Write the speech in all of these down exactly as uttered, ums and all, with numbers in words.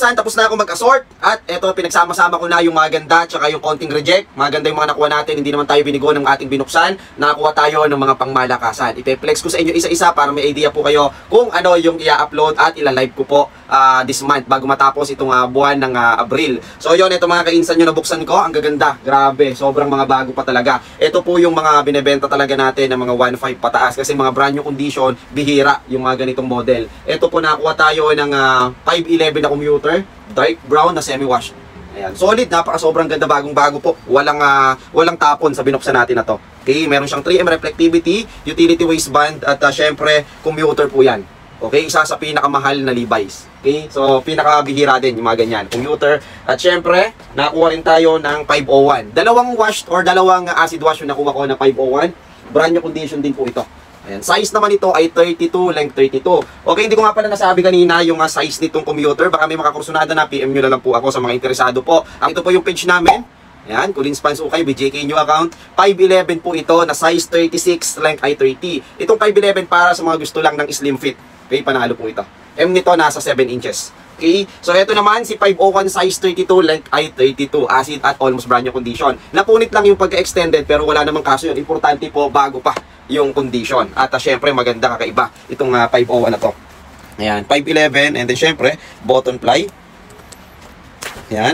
kainsan, tapos na ako mag-assort. At eto, pinagsama-sama ko na yung maganda tsaka yung konting reject. Maganda yung mga nakuha natin, hindi naman tayo binigo ng ating binuksan. Nakakuha tayo ng mga pangmalakasan. Ipe-flex ko sa inyo isa-isa para may idea po kayo kung ano yung i-upload at ila-live ko po uh, this month bago matapos itong uh, buwan ng uh, Abril. So yun, ito mga kainsan yung nabuksan ko. Ang gaganda, grabe, sobrang mga bago pa talaga. Ito po yung mga binebenta talaga natin ng mga one point five pataas kasi mga brand new condition, bihira yung mga ganitong model. Ito po nakakuha tayo ng uh, five eleven na commuter, dark brown na semi-wash. Ayan, solid, napaka sobrang ganda, bagong-bago po. Walang uh, walang tapon sa binuksan natin na to. Okay, meron siyang three M reflectivity, utility waistband at uh, syempre commuter po 'yan. Okay, isa sa pinakamahal na Levi's. Okay, so pinakabihira din yung mga ganyan, commuter. At syempre, nakuha rin tayo ng five oh one. Dalawang wash or dalawang acid wash yung nakuha ko na five oh one. Brand new condition din po ito. Ayan, size naman ito ay thirty-two, length thirty-two. Okay, hindi ko nga pala nasabi kanina yung uh, size nitong commuter. Baka may makakursunada na, P M nyo na lang po ako sa mga interesado po. Ang ito po yung page namin. Ayan, Kulins Pants Ukay, B J K new account. five eleven po ito na size thirty-six, length ay thirty. Itong five eleven para sa mga gusto lang ng slim fit. Okay, panalo po ito. M nito nasa seven inches. Okay, so ito naman si five oh one size thirty-two, length ay thirty-two, acid at almost brand new condition. Napunit lang yung pagka-extended pero wala namang kaso yun. Importante po bago pa yung condition. At uh, syempre maganda, kakaiba itong uh, five oh one na to. Ayan, five eleven and then syempre button ply. Ayan.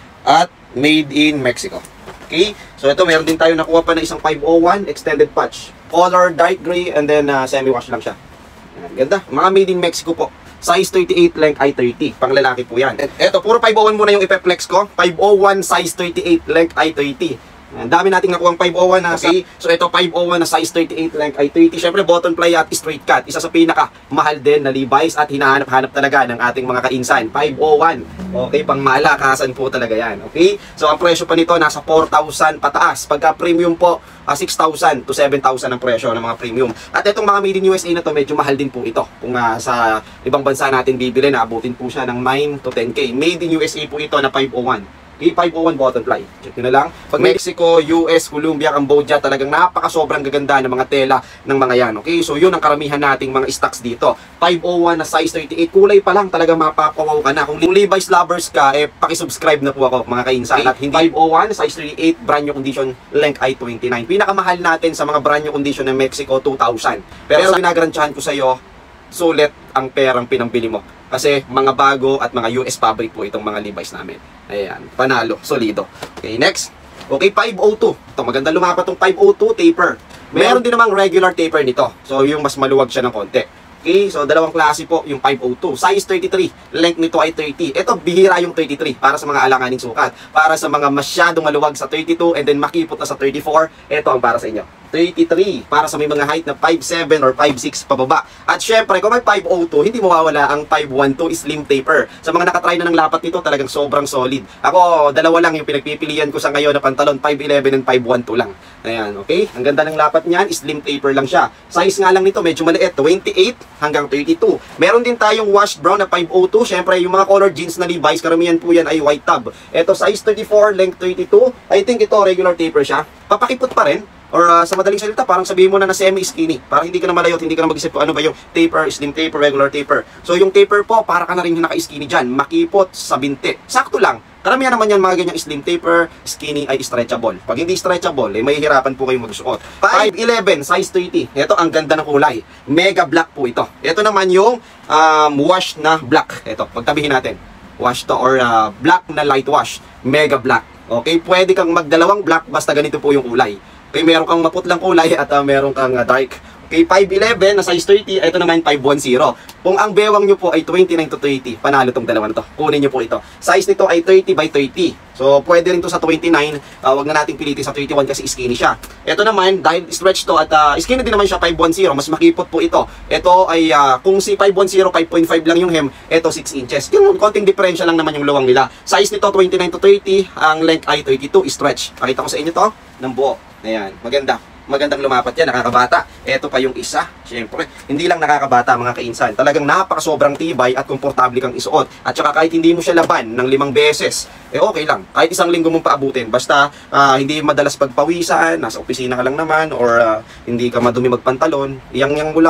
At made in Mexico. Okay, so ito meron din tayo nakuha pa na isang five oh one extended patch. Color dark gray and then uh, semi-wash lang siya. Ayan, ganda. Mga made in Mexico po. Size thirty-eight, length ay thirty. Pang lalaki po yan. Eto, puro five oh one muna yung ipe-flex ko. five oh one size thirty-eight, length ay thirty. Ang dami nating nakuha ang five oh one na. Okay. So ito five oh one na size thirty-eight, length ay thirty. Syempre button ply at straight cut. Isa sa pinaka mahal din na Levi's at hinahanap-hanap talaga ng ating mga kainsan. five oh one. Okay, pang malakasan po talaga yan. Okay? So ang presyo pa nito nasa four thousand pataas. Pagka premium po, uh, six thousand to seven thousand ang presyo ng mga premium. At itong mga made in U S A na to, medyo mahal din po ito. Kung uh, sa ibang bansa natin bibili, naabutin po siya ng nine to ten K. Made in U S A po ito na five oh one. Okay, five oh one button ply. Check nyo na lang. Pag Mexico, U S, Colombia, Cambodia, talagang napaka sobrang gaganda ng mga tela ng mga yan. Okay, so yun ang karamihan nating mga stocks dito. five oh one na size thirty-eight. Kulay pa lang talagang mapapawaw ka na. Kung Levi's lovers ka, eh pakisubscribe na po ako mga kainsan. At hindi five oh one, size thirty-eight, brand new condition, length ay twenty-nine. Pinakamahal natin sa mga brand new condition ng Mexico, two thousand. Pero sa pinagarantyahan ko sa iyo, sulit ang perang pinambili mo. Kasi mga bago at mga U S fabric po itong mga Levi's namin. Ayan, panalo, solido. Okay, next. Okay, five oh two. Ito, maganda lumapat tong five oh two taper. Meron din namang regular taper nito. So, yung mas maluwag siya ng konti. Okay, so dalawang klase po yung five oh two. Size thirty-three, length nito ay thirty. Ito, bihira yung thirty-three para sa mga alanganing sukat. Para sa mga masyadong maluwag sa thirty-two and then makipot na sa thirty-four, ito ang para sa inyo. thirty-three, para sa may mga height na five seven or five six pababa. At syempre, kung may five oh two, hindi mawawala ang five twelve slim taper. Sa mga nakatry na ng lapat nito, talagang sobrang solid. Ako, dalawa lang yung pinagpipilian ko sa ngayon na pantalon, five eleven and five twelve lang. Ayan, okay? Ang ganda ng lapat niyan, slim taper lang siya. Size nga lang nito, medyo maliit, twenty-eight hanggang thirty-two. Meron din tayong washed brown na five oh two. Syempre, yung mga color jeans na Levi's, karamihan po yan ay white tab. Ito, size thirty-four, length thirty-two. I think ito, regular taper siya. Papakipot pa rin. Or uh, sa madaling salita, parang sabihin mo na na semi-skinny. Parang hindi ka na malayot, hindi ka na mag-isip kung ano ba yung taper, slim taper, regular taper. So yung taper po, para ka na rin yung naka-skinny dyan. Makipot sa binti. Sakto lang. Karamihan naman yan mga ganyang slim taper, skinny ay stretchable. Pag hindi stretchable, eh, mahihirapan po kayong magsuot. five eleven, size thirty. Ito, ang ganda ng kulay. Mega black po ito. Ito naman yung um, wash na black. Ito, pagtabihin natin. Wash to or uh, black na light wash. Mega black. Okay, pwede kang magdalawang black basta ganito po yung kulay. Okay, meron kang maputlang kulay at uh, meron kang uh, dark. Okay, five eleven na size thirty, ito naman five ten. Kung ang bewang nyo po ay twenty-nine to thirty, panalo tong dalawa na to. Kunin nyo po ito. Size nito ay thirty by thirty. So, pwede rin to sa twenty-nine. Uh, wag na nating pilitin sa thirty-one kasi skinny siya. Ito naman, dahil stretch to at uh, skinny din naman siya, five ten. Mas makipot po ito. Ito ay, uh, kung si five ten, five point five lang yung hem, ito six inches. Yung konting diferensya lang naman yung luwang nila. Size nito twenty-nine to thirty, ang length ay thirty-two, stretch. Pakita ko sa inyo to ng buo. Ayan, maganda. Magandang lumapat yan, nakakabata. Ito pa yung isa, syempre, hindi lang nakakabata mga kainsan. Talagang napaka sobrang tibay at komportable kang isuot. At saka kahit hindi mo siya laban ng limang beses, eh okay lang. Kahit isang linggo mong paabutin. Basta uh, hindi madalas pagpawisan, nasa opisina ka lang naman, or uh, hindi ka madumi magpantalon, iyang-yang mo lang,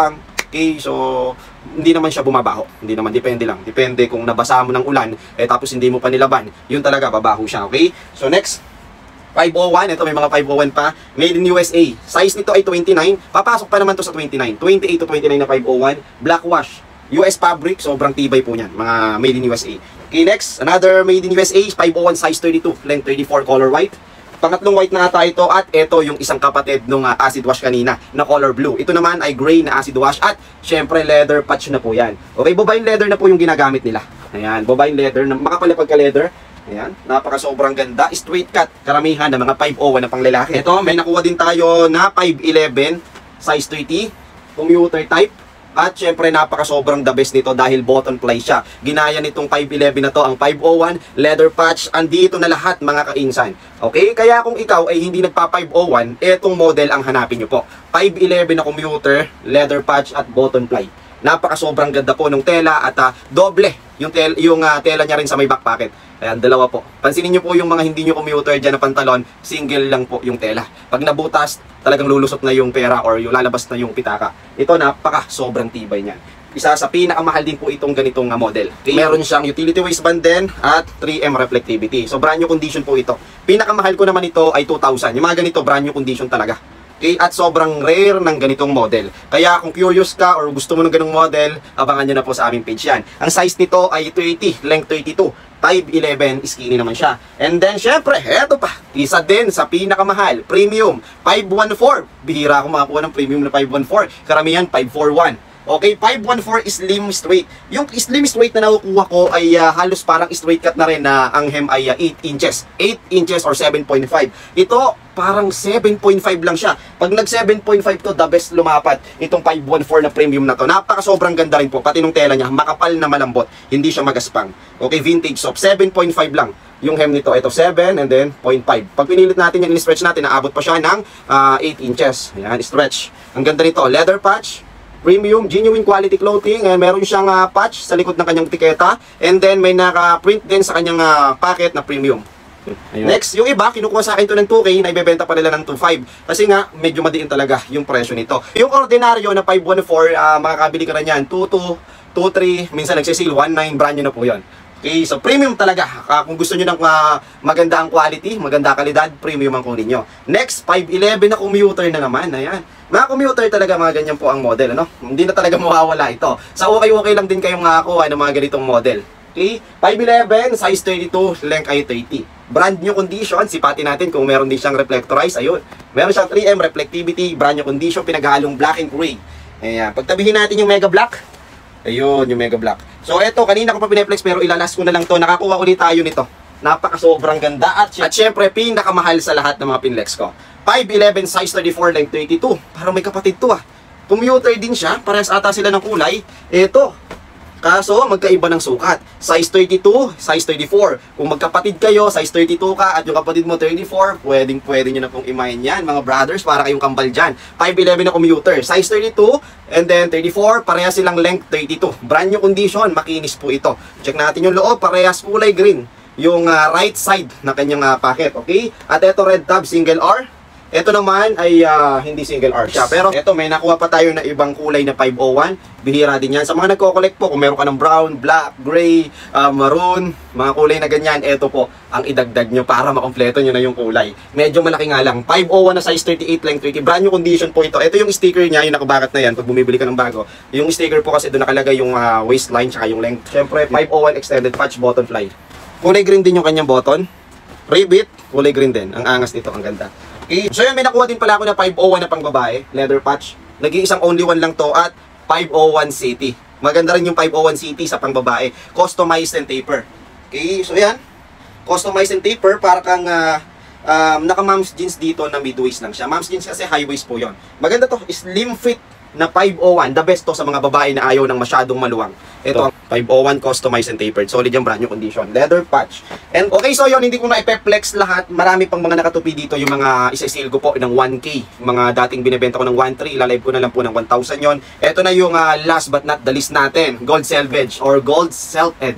Okay, so hindi naman siya bumabaho. Hindi naman, depende lang. Depende kung nabasa mo ng ulan, eh tapos hindi mo pa nilaban, yun talaga, babaho siya, okay? So next, five oh one, ito may mga five oh one pa, made in U S A. Size nito ay twenty-nine, papasok pa naman to sa twenty-nine. twenty-eight to twenty-nine na five oh one, black wash. U S fabric, sobrang tibay po niyan, mga made in U S A. Okay, next, another made in U S A, five oh one size thirty-two, length thirty-four, color white. Pangatlong white na ata ito, at ito yung isang kapatid nung uh, acid wash kanina na color blue. Ito naman ay gray na acid wash at syempre leather patch na po yan. Okay, bovine leather na po yung ginagamit nila. Ayan, bovine leather, makapal na pagka-leather. Ayan, napaka sobrang ganda. Straight cut, karamihan ng mga five oh one na pang lalaki. Ito, may nakuha din tayo na five eleven, size thirty, commuter type. At syempre napaka sobrang the best nito dahil button ply siya. Ginaya nitong five eleven na to ang five oh one, leather patch, andito na lahat mga kainsan. Okay, kaya kung ikaw ay hindi nagpa five oh one, etong model ang hanapin nyo po. five eleven na commuter, leather patch at button ply. Napaka sobrang ganda po ng tela at uh, doble yung, tel yung uh, tela niya rin sa may back pocket. Ayan, dalawa po. Pansinin nyo po yung mga hindi nyo commuter dyan na pantalon, single lang po yung tela. Pag nabutas, talagang lulusot na yung pera or yung lalabas na yung pitaka. Ito, napaka sobrang tibay niyan. Isa sa pinakamahal din po itong ganitong uh, model. Okay? Meron siyang utility waistband din at three M reflectivity. So brand new condition po ito. Pinakamahal ko naman ito ay two thousand. Yung mga ganito, brand new condition talaga. Okay, at sobrang rare ng ganitong model. Kaya kung curious ka or gusto mo ng ganong model, abangan nyo na po sa aming page yan. Ang size nito ay thirty, length thirty-two, five eleven, skinny naman siya. And then syempre, eto pa, isa din sa pinakamahal, premium, five fourteen. Bihira ako makakuha ng premium na five fourteen. Karamihan, five forty-one. Okay, five fourteen slim straight. Yung slim straight na nakukuha ko ay uh, halos parang straight cut na rin na ang hem ay uh, eight inches. eight inches or seven point five. Ito, parang seven point five lang siya. Pag nag seven point five to, the best lumapat itong five fourteen na premium na to. Napaka sobrang ganda rin po. Pati nung tela niya, makapal na malambot. Hindi siya magaspang. Okay, vintage soft. seven point five lang yung hem nito. Ito, seven and then zero point five. Pag pinilit natin yan, in-stretch natin, naabot pa siya ng uh, eight inches. Ayan, stretch. Ang ganda nito. Leather patch. Premium, genuine quality clothing, and meron siyang uh, patch sa likod ng kanyang tiketa, and then may naka-print din sa kanyang uh, packet na premium. Ayun. Next, yung iba, kinukuha sa akin ito ng two K, na ibebenta pa nila ng two point five. Kasi nga, medyo madiin talaga yung presyo nito. Yung ordinaryo na five fourteen, uh, makakabili ka na yan, two two, two three, minsan nagsisale, one nine, brand new na po yun. Okay, so premium talaga. Uh, kung gusto nyo ng uh, maganda ang quality, maganda kalidad, premium ang kunin nyo. Next, five eleven na commuter na naman. Ayan. Mga commuter talaga, mga ganyan po ang model, ano? Hindi na talaga mawawala ito. Sa okay-okay lang din kayong makakuha ng mga ganitong model. Okay? five eleven, size thirty-two, length ay thirty. Brand new condition, sipatin natin kung meron din siyang reflectorize. Ayun. Meron siyang three M reflectivity, brand new condition, pinaghalong black and gray. Ayan. Pagtabihin natin yung Mega Black. Ayun, yung Mega Black. So, eto, kanina ko pa pineflex pero ilalas ko na lang to. Nakakuha ulit tayo nito. Napaka sobrang ganda at, at syempre, pinakamahal sa lahat ng mga pinlex ko. five eleven, size thirty-four, length thirty-two. Parang may kapatid to ah. Commuter din siya, parehas ata sila ng kulay. Eto. Kaso, magkaiba ng sukat. Size thirty-two, size thirty-four. Kung magkapatid kayo, size thirty-two ka at yung kapatid mo thirty-four, pwedeng pwede nyo na pong imahin yan, mga brothers, para kayong kambal dyan. five eleven na commuter. Size thirty-two, and then thirty-four, parehas silang length thirty-two. Brand new condition, makinis po ito. Check natin yung loob, parehas kulay green. Yung uh, right side na kanyang uh, packet, okay? At ito red tab, single R. Ito naman ay uh, hindi single R siya. Pero ito, may nakuha pa tayo na ibang kulay na five oh one. Bihira din yan. Sa mga nagko-collect po, kung meron ka ng brown, black, gray, uh, maroon, mga kulay na ganyan, ito po ang idagdag nyo para makompleto nyo na yung kulay. Medyo malaki nga lang. five oh one na size thirty-eight, length thirty. Brand new condition po ito. Ito yung sticker niya, yung nakabakat na yan pag bumibili ka ng bago. Yung sticker po kasi doon nakalagay yung uh, waistline tsaka yung length. Siyempre, five oh one extended patch button fly. Kulay green din yung kanyang button. Ribbit, kulay green din. Ang angas nito, ang ganda. Okay. So yun, may nakuha din pala ako na five oh one na pang babae, leather patch. Nag-iisang only one lang to at five oh one City. Maganda rin yung five oh one City sa pang babae. Customized and taper. Okay, so yan. Customized and taper, para kang uh, um, naka-moms jeans dito na mid-waist lang siya. Moms jeans kasi high waist po yon. Maganda to, slim fit na five oh one. The best to sa mga babae na ayaw ng masyadong maluwang. Ito, five oh one customized and tapered. Solid yung brand new condition. Leather patch. And okay, so yun, hindi ko na ipeplex lahat. Marami pang mga nakatupi dito. Yung mga isa-seal ko po ng one K. Mga dating binibenta ko ng one three. Ilalive ko na lang po ng one thousand yon. Ito na yung uh, last but not the least natin. Gold selvage or gold self edge.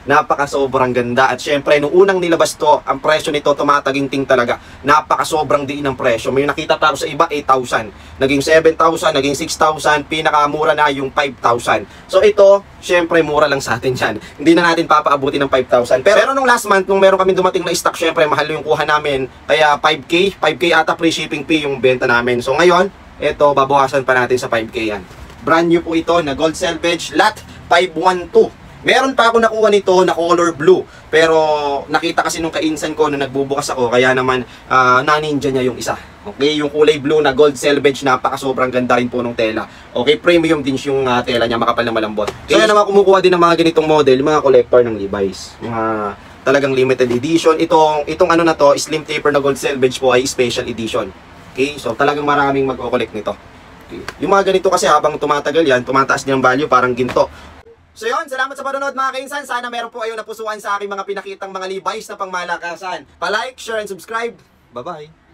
Napaka sobrang ganda. At syempre, nung unang nilabas to, ang presyo nito tumataginting talaga. Napaka sobrang diin ng presyo. May nakita pa ako sa iba, eight thousand. Naging seven thousand, naging six thousand, pinakamura na yung five thousand. So ito, syempre, mura lang sa atin yan. Hindi na natin papaabuti ng five thousand. Pero, pero nung last month, nung meron kami dumating na stock, syempre, mahal yung kuha namin. Kaya five K, five K ata free shipping fee yung benta namin. So ngayon, ito, babawasan pa natin sa five K yan. Brand new po ito na gold salvage lot five one two. Meron pa ako nakuha nito na color blue. Pero nakita kasi nung kainsan ko nung nagbubukas ako, kaya naman uh, na-ninja niya yung isa. Okay, yung kulay blue na gold salvage, napaka sobrang ganda rin po ng tela. Okay, premium din yung uh, tela niya, makapal na malambot. Okay. So yan naman, kumukuha din ng mga ganitong model, mga collector ng Levi's. Mga talagang limited edition. Itong, itong ano na to, slim taper na gold salvage po ay special edition. Okay, so talagang maraming magko-collect nito. Okay. Yung mga ganito kasi habang tumatagal yan, tumataas din ang value, parang ginto. So yun, salamat sa panonood mga kainsan. Sana meron po kayo napusuan sa aking mga pinakitang mga Levi's na pangmalakasan. Pa-like, share, and subscribe. Bye-bye!